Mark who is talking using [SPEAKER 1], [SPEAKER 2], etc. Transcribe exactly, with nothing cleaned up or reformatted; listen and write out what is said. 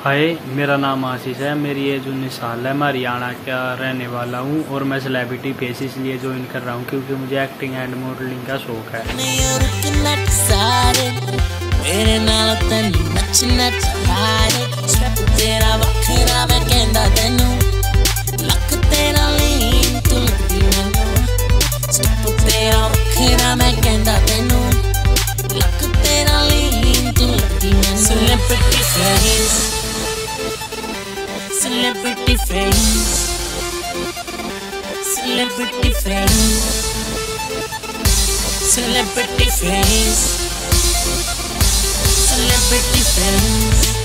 [SPEAKER 1] हाय, मेरा नाम आशीष है। मेरी एज उन्नीस साल है। मैं हरियाणा का रहने वाला हूँ और मैं सेलिब्रिटी पेज इसलिए ज्वाइन कर रहा हूँ क्योंकि मुझे एक्टिंग एंड मॉडलिंग का शौक है। मेरे नाल तैनू नचना चाहिए, स्टेप तेरा वखरा मैं कहंदा तैनू, लक तेरा लीन तू लगदी मैनू, स्टेप तेरा वखरा मैं कहंदा तैनू, लक तेरा लीन तू लगदी मैनू। Celebrity face, celebrity face, celebrity face, celebrity face, celebrity face.